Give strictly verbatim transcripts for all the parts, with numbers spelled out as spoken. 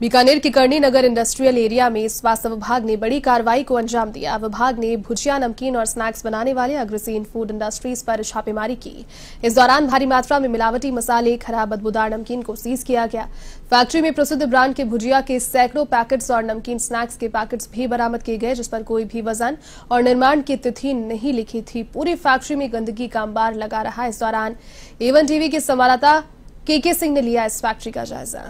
बीकानेर के करनी नगर industrial area में स्वास्थ्य विभाग ने बड़ी कार्रवाई को अंजाम दिया। विभाग ने भुजिया, नमकीन और स्नैक्स बनाने वाले अग्रसेन फूड इंडस्ट्रीज पर छापेमारी की। इस दौरान भारी मात्रा में मिलावटी मसाले, खराब बदबूदार नमकीन को सीज किया गया। फैक्ट्री में प्रसिद्ध ब्रांड के भुजिया के सैकड़ों पैकेट्स और नमकीन स्नैक्स के पैकेट्स भी बरामद किए गए, जिस पर कोई भी वजन और निर्माण की तिथि नहीं लिखी थी। पूरी फैक्ट्री में गंदगी का अंबार लगा रहा। इस दौरान एवन टीवी के संवाददाता के के सिंह ने लिया इस फैक्ट्री का जायजा।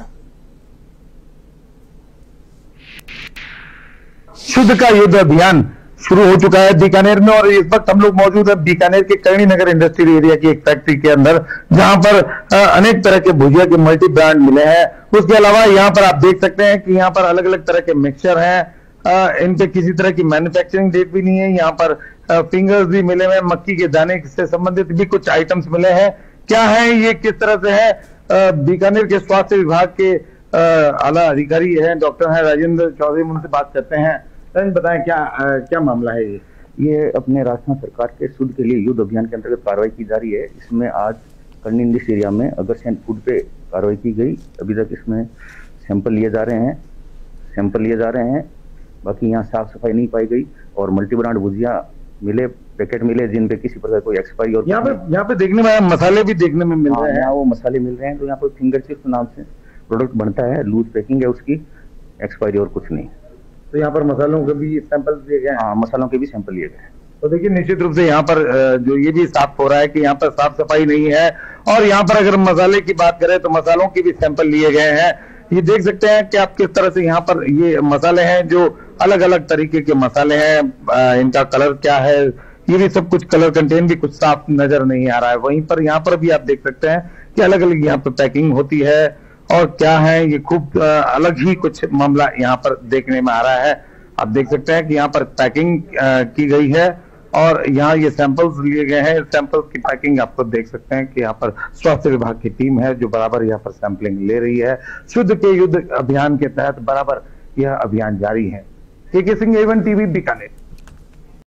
शुद्ध का युद्ध अभियान शुरू हो चुका है बीकानेर में और इस वक्त हम लोग मौजूद हैं बीकानेर के करनी नगर इंडस्ट्रियल एरिया की एक फैक्ट्री के अंदर, जहां पर अनेक तरह के भुजिया के मल्टी ब्रांड मिले हैं। उसके अलावा यहां पर आप देख सकते हैं कि यहां पर अलग अलग तरह के मिक्सचर हैं। इन पे किसी तरह की मैन्युफैक्चरिंग डेट भी नहीं है। यहाँ पर फिंगर्स भी मिले हुए हैं, मक्की के दाने से संबंधित भी कुछ आइटम्स मिले हैं। क्या है ये, किस तरह से है? बीकानेर के स्वास्थ्य विभाग के आला अधिकारी हैं, डॉक्टर हैं राजेंद्र चौधरी, उनसे बात करते हैं। बताएं क्या आ, क्या मामला है ये? ये अपने राजस्थान सरकार के शुद्ध के लिए युद्ध अभियान के अंतर्गत कार्रवाई की जा रही है। इसमें आज करनी इंडस्ट्री एरिया में अग्रसेन फूड पे कार्रवाई की गई। अभी तक इसमें सैंपल लिए जा रहे हैं सैंपल लिए जा रहे हैं बाकी यहाँ साफ सफाई नहीं पाई गई और मल्टी ब्रांड भुजिया मिले, पैकेट मिले जिन पे किसी प्रकार कोई एक्सपायरी और यहाँ पे यहाँ पे देखने में मसाले भी देखने में मिल रहे हैं। वो मसाले मिल रहे हैं। तो यहाँ पर फिंगर चिप्स नाम से प्रोडक्ट बनता है, लूज पैकिंग है उसकी, एक्सपायरी और कुछ नहीं। तो यहाँ पर मसालों के भी सैंपल दिए गए? हाँ, मसालों के भी सैंपल लिए गए। तो देखिए निश्चित रूप से यहाँ पर जो ये भी साफ हो रहा है कि यहाँ पर साफ सफाई नहीं है। और यहाँ पर अगर मसाले की बात करें तो मसालों के भी सैंपल लिए गए हैं। ये देख सकते हैं कि आप किस तरह से यहाँ पर ये मसाले हैं जो अलग अलग तरीके के मसाले हैं। इनका कलर क्या है, ये भी सब कुछ कलर कंटेन भी कुछ साफ नजर नहीं आ रहा है। वहीं पर यहाँ पर भी आप देख सकते हैं कि अलग अलग यहाँ पर पैकिंग होती है और क्या है, ये खूब अलग ही कुछ मामला यहाँ पर देखने में आ रहा है। आप देख सकते हैं कि यहाँ पर पैकिंग की गई है और यहाँ ये सैंपल्स लिए गए हैं। सैंपल्स की पैकिंग आपको देख सकते हैं कि यहाँ पर स्वास्थ्य विभाग की टीम है जो बराबर यहाँ पर सैंपलिंग ले रही है। शुद्ध के युद्ध अभियान के तहत बराबर यह अभियान जारी है। के के सिंह, एवन टीवी, बीकानेर।